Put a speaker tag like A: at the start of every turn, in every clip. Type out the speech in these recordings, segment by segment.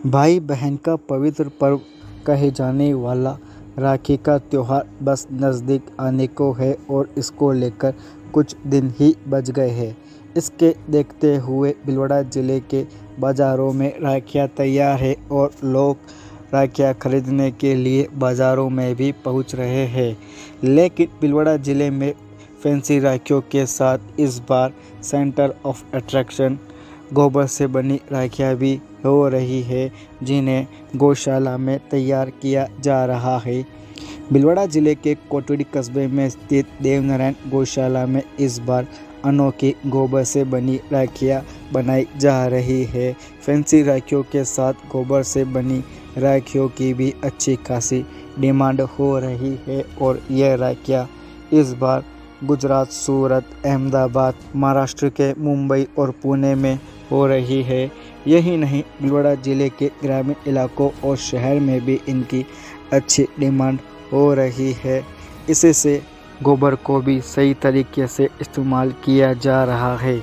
A: भाई बहन का पवित्र पर्व कहे जाने वाला राखी का त्यौहार बस नज़दीक आने को है और इसको लेकर कुछ दिन ही बच गए हैं। इसके देखते हुए भीलवाड़ा ज़िले के बाज़ारों में राखियाँ तैयार है और लोग राखियाँ खरीदने के लिए बाज़ारों में भी पहुंच रहे हैं। लेकिन भीलवाड़ा ज़िले में फैंसी राखियों के साथ इस बार सेंटर ऑफ अट्रैक्शन गोबर से बनी राखियाँ भी हो रही है, जिन्हें गौशाला में तैयार किया जा रहा है। भीलवाड़ा जिले के कोटड़ी कस्बे में स्थित देवनारायण गौशाला में इस बार अनोखी गोबर से बनी राखियाँ बनाई जा रही है। फैंसी राखियों के साथ गोबर से बनी राखियों की भी अच्छी खासी डिमांड हो रही है और यह राखियाँ इस बार गुजरात, सूरत, अहमदाबाद, महाराष्ट्र के मुंबई और पुणे में हो रही है। यही नहीं, भीलवाड़ा ज़िले के ग्रामीण इलाकों और शहर में भी इनकी अच्छी डिमांड हो रही है। इससे गोबर को भी सही तरीके से इस्तेमाल किया जा रहा है।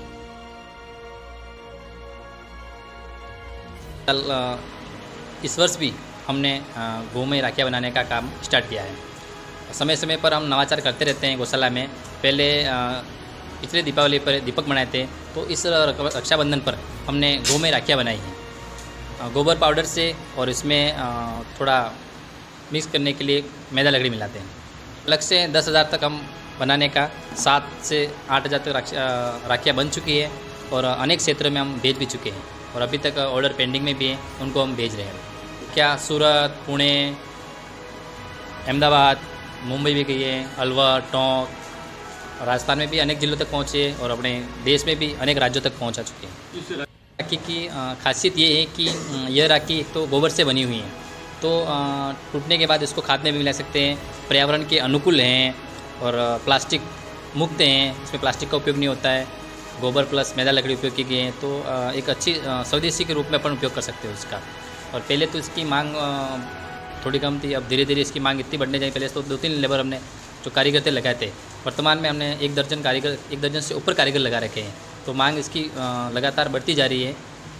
B: इस वर्ष भी हमने गौ में राखियाँ बनाने का काम स्टार्ट किया है। समय समय पर हम नवाचार करते रहते हैं गौशाला में। पहले पिछले दीपावली पर दीपक बनाए थे, तो इस रक्षाबंधन पर हमने गौ में राखियाँ बनाई हैं गोबर पाउडर से, और इसमें थोड़ा मिक्स करने के लिए मैदा लकड़ी मिलाते हैं। अलग से 10,000 तक हम बनाने का 7 से 8,000 तक राखियाँ बन चुकी है और अनेक क्षेत्रों में हम भेज भी चुके हैं और अभी तक ऑर्डर पेंडिंग में भी है, उनको हम भेज रहे हैं। क्या सूरत, पुणे, अहमदाबाद, मुंबई भी गई है, अलवर, टोंक, राजस्थान में भी अनेक जिलों तक पहुँचे और अपने देश में भी अनेक राज्यों तक पहुँचा चुके हैं। राखी की खासियत ये है कि यह राखी एक तो गोबर से बनी हुई है, तो टूटने के बाद इसको खाद में भी मिला सकते हैं, पर्यावरण के अनुकूल हैं और प्लास्टिक मुक्त हैं। इसमें प्लास्टिक का उपयोग नहीं होता है, गोबर प्लस मैदा लकड़ी उपयोग की गई है, तो एक अच्छी स्वदेशी के रूप में अपन उपयोग कर सकते हो इसका। और पहले तो इसकी मांग थोड़ी कम थी, अब धीरे धीरे इसकी मांग इतनी बढ़ने जाए। पहले तो 2-3 लेबर हमने जो कारीगर थे लगाए थे, वर्तमान में हमने 1 दर्जन से ऊपर कारीगर लगा रखे हैं, तो मांग इसकी लगातार बढ़ती जा रही है।